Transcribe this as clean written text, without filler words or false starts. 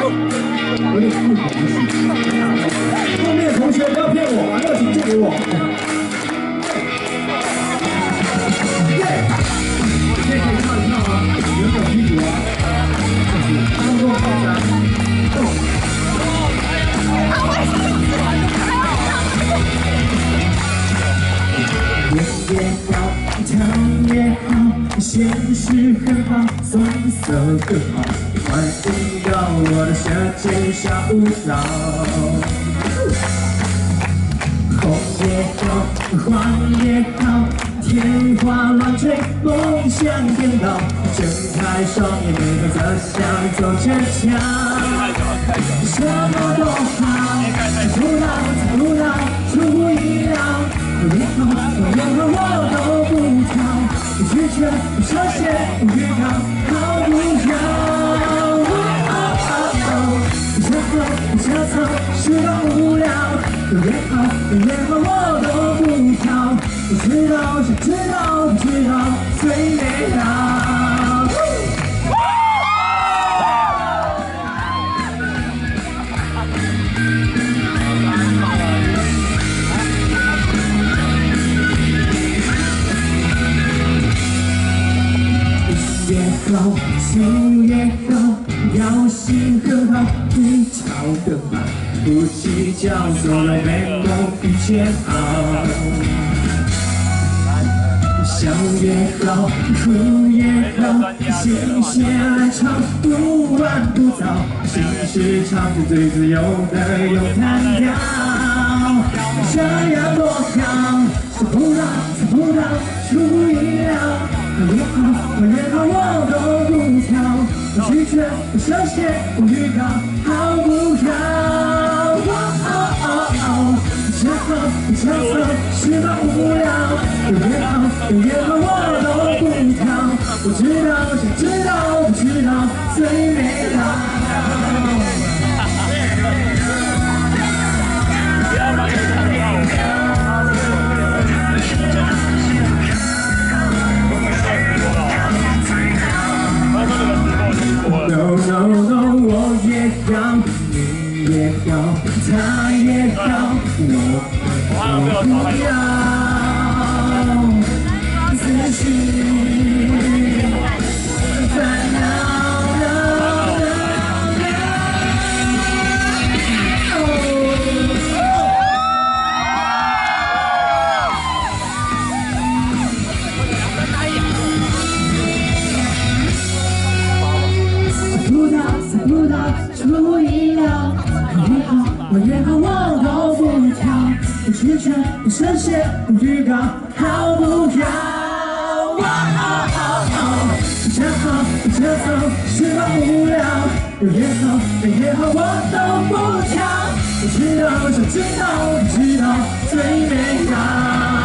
有点不合适。后面的同学不要骗我，把热情借给我。可以跳一跳啊，扭扭屁股啊，动作快点，动。 也好，唱也好，现实很好，son色更好，欢迎到我的舌尖小舞蹈。红也好，黄也好，天花乱坠，梦想颠倒，睁开双眼，每个则像座城墙。什么都好，不老不老，出乎意料。 也好，任何我都不挑，拒绝不设限，不预告，好不要。不想走，是个无聊。也好，我都不挑，不知道，想知道，不知道，最美好。 好，心也好，表现很好，技巧更好，不计较，所有美梦一切好。笑也好，哭也好，心血来潮，不晚不早，心是唱着最自由的咏叹调，这样多好，想不到，猜不到，出乎意料。 也好，我都不挑，不拒绝，不设限，不预告，好不好？想好，想走，是否无聊？也好，我都不挑，不知道，想知道，不知道，最美好。 No no no， 我也好，你也好，他也好，我不要自信烦恼。 出乎意料，也好，我都不挑，不拒绝，不设限，不预告，好不好？想好，想走，是否无聊？也好，我都不挑，不知道，想知道，不知道，最美好。